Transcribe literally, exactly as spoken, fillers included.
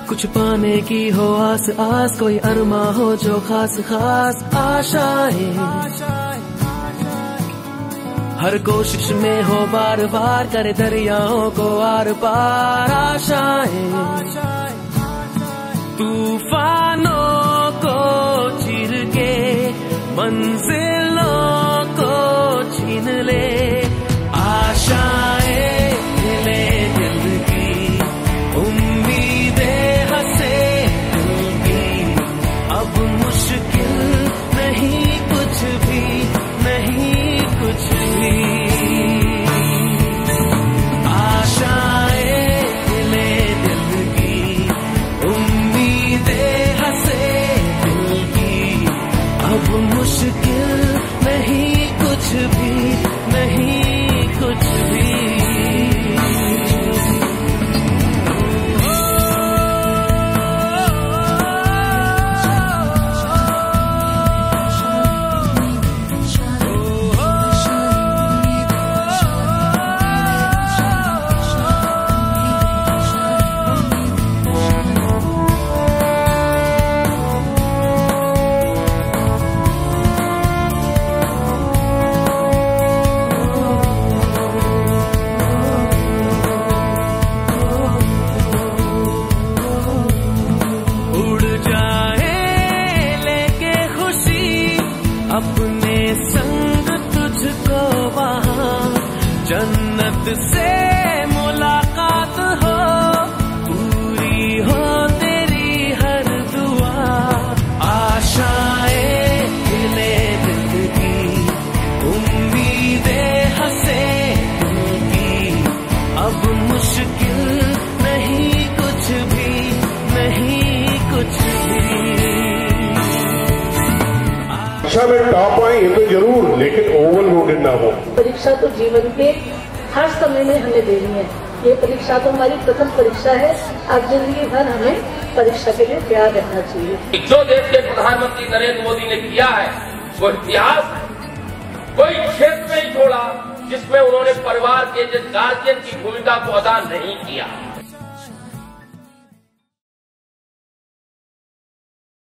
कुछ पाने की हो आस आस, कोई अरमा हो जो खास खास आशाएं, हर कोशिश में हो बार बार करे दरियाओं को आर पार आशाएं, तूफानों को चीर के मंजिलों को छीन ले आशाएं, दिले दिल की उम्मीदें हंसे दिल की, अब मुश्किल नहीं कुछ भी, नहीं कुछ भी। आशाएं दिले दिल की उम्मीदें हंसे दिल की, अब मुश्किल नहीं कुछ भी, नहीं कुछ भी। अपने संग तुझको वहाँ जन्नत से मुलाकात हो, पूरी हो तेरी हर दुआ। आशाएं दिले दिल की उम्मीदें हंसे दिल की, अब मुश्किल नहीं कुछ भी, नहीं कुछ भी। परीक्षा में टॉप आए ये तो जरूर, लेकिन ओवरलोडेड ना हो। परीक्षा तो जीवन के हर समय में हमें देनी है। ये परीक्षा तो हमारी प्रथम परीक्षा है। अब जिंदगी भर हमें परीक्षा के लिए तैयार रहना चाहिए। जो देश के प्रधानमंत्री नरेंद्र मोदी ने किया है वो इतिहास है। कोई क्षेत्र नहीं छोड़ा जिसमें उन्होंने परिवार के जिस गार्जियन की भूमिका को अदा नहीं किया।